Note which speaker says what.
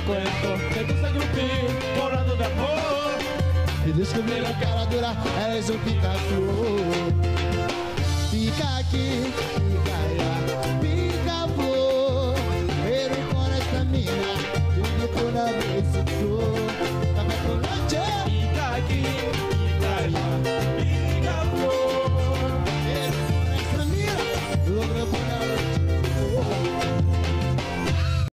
Speaker 1: cuento de tu sangue frio, morando de amor.
Speaker 2: E descobrir a cara dura, és um pica-flor. Fica aqui, fica allá, pica-flor. Pero con esta mina, tudo toda vez se